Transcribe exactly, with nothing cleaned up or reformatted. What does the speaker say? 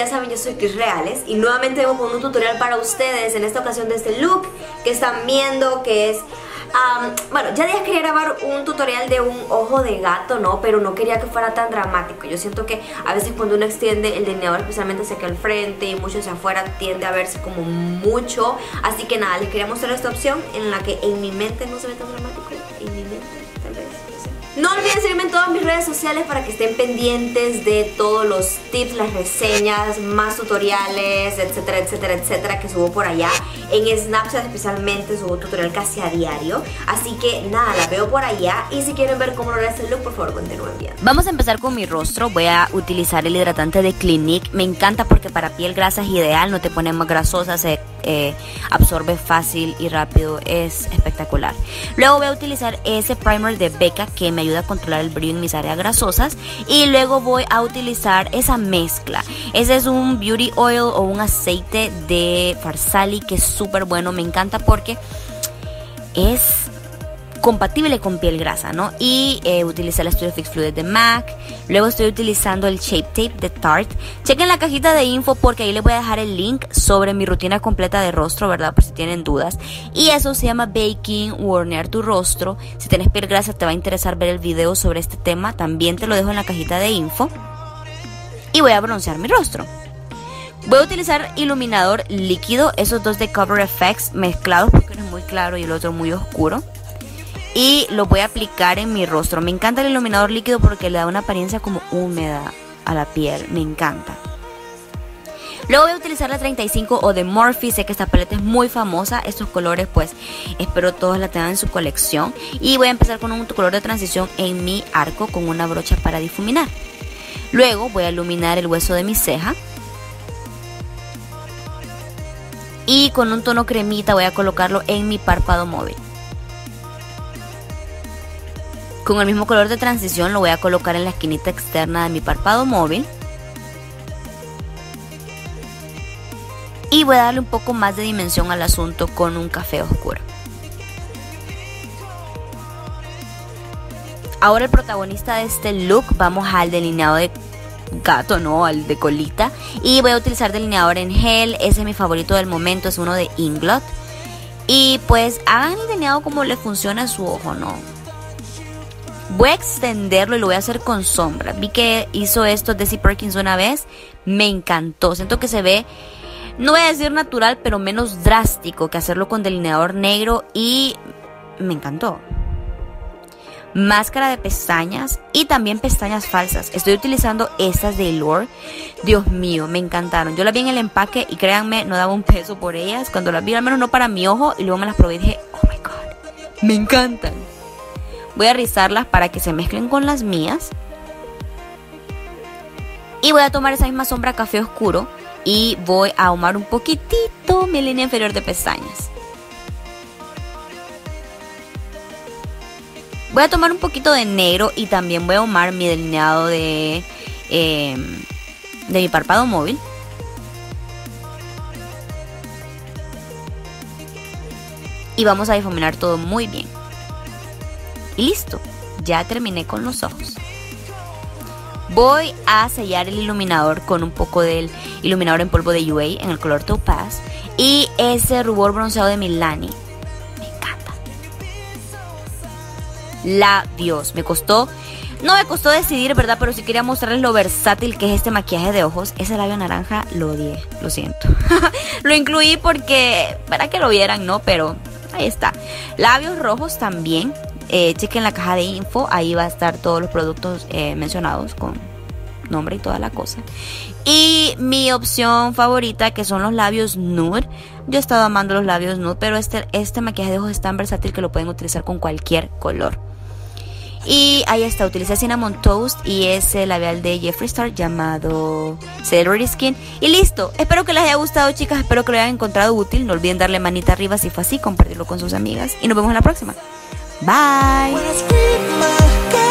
ya saben, yo soy Chris Reales y nuevamente vengo con un tutorial para ustedes. En esta ocasión de este look que están viendo, que es... Um, bueno, ya días quería grabar un tutorial de un ojo de gato, ¿no? Pero no quería que fuera tan dramático. Yo siento que a veces cuando uno extiende el delineador, especialmente hacia acá al frente y mucho hacia afuera, tiende a verse como mucho. Así que nada, les quería mostrar esta opción en la que en mi mente no se ve tan dramático. En mi mente, tal vez, no sé. No olviden seguirme en todas mis redes sociales para que estén pendientes de todos los tips, las reseñas, más tutoriales, etcétera, etcétera, etcétera, que subo por allá. En Snapchat especialmente subo tutorial casi a diario. Así que nada, la veo por allá. Y si quieren ver cómo lograr este look, por favor continúen viendo. Vamos a empezar con mi rostro. Voy a utilizar el hidratante de Clinique. Me encanta porque para piel grasa es ideal. No te pone más grasosa, se eh, absorbe fácil y rápido. Es espectacular. Luego voy a utilizar ese primer de Becca que me ayuda a controlar el brillo en mis áreas grasosas. Y luego voy a utilizar esa mezcla. Ese es un beauty oil o un aceite de Farsali que es súper bueno, me encanta porque es compatible con piel grasa, ¿no? Y eh, utilicé el Studio Fix Fluid de MAC. Luego estoy utilizando el Shape Tape de Tarte. Chequen la cajita de info porque ahí les voy a dejar el link sobre mi rutina completa de rostro, ¿verdad? Por si tienen dudas. Y eso se llama baking o hornear tu rostro. Si tienes piel grasa te va a interesar ver el video sobre este tema. También te lo dejo en la cajita de info. Y voy a broncear mi rostro. Voy a utilizar iluminador líquido, esos dos de Cover F X mezclados porque uno es muy claro y el otro muy oscuro. Y lo voy a aplicar en mi rostro. Me encanta el iluminador líquido porque le da una apariencia como húmeda a la piel. Me encanta. Luego voy a utilizar la treinta y cinco o de Morphe. Sé que esta paleta es muy famosa. Estos colores pues espero todos la tengan en su colección. Y voy a empezar con un color de transición en mi arco con una brocha para difuminar. Luego voy a iluminar el hueso de mi ceja. Y con un tono cremita voy a colocarlo en mi párpado móvil. Con el mismo color de transición lo voy a colocar en la esquinita externa de mi párpado móvil. Y voy a darle un poco más de dimensión al asunto con un café oscuro. Ahora el protagonista de este look, vamos al delineado de gato, no, al de colita. Y voy a utilizar delineador en gel. Ese es mi favorito del momento, es uno de Inglot. Y pues hagan el delineado como le funciona a su ojo, ¿no? Voy a extenderlo y lo voy a hacer con sombra. Vi que hizo esto Desi Perkins una vez. Me encantó, siento que se ve, no voy a decir natural, pero menos drástico que hacerlo con delineador negro. Y me encantó. Máscara de pestañas y también pestañas falsas. Estoy utilizando estas de Allure. Dios mío, me encantaron. Yo las vi en el empaque y créanme, no daba un peso por ellas. Cuando las vi, al menos no para mi ojo, y luego me las probé y dije, oh my god, me encantan. Voy a rizarlas para que se mezclen con las mías. Y voy a tomar esa misma sombra café oscuro y voy a ahumar un poquitito mi línea inferior de pestañas. Voy a tomar un poquito de negro y también voy a ahumar mi delineado de, eh, de mi párpado móvil. Y vamos a difuminar todo muy bien. Y listo, ya terminé con los ojos. Voy a sellar el iluminador con un poco del iluminador en polvo de U A en el color Topaz. Y ese rubor bronceado de Milani. Labios, me costó, no me costó decidir, ¿verdad? Pero sí quería mostrarles lo versátil que es este maquillaje de ojos. Ese labio naranja lo odié, lo siento. Lo incluí porque, para que lo vieran, ¿no? Pero ahí está. Labios rojos también, eh, chequen la caja de info, ahí va a estar todos los productos eh, mencionados con nombre y toda la cosa. Y mi opción favorita, que son los labios nude. Yo he estado amando los labios nude, pero este, este maquillaje de ojos es tan versátil que lo pueden utilizar con cualquier color. Y ahí está, utilicé Cinnamon Toast y ese labial de Jeffree Star llamado Celebrity Skin. Y listo, espero que les haya gustado, chicas, espero que lo hayan encontrado útil. No olviden darle manita arriba si fue así, compartirlo con sus amigas y nos vemos en la próxima. Bye.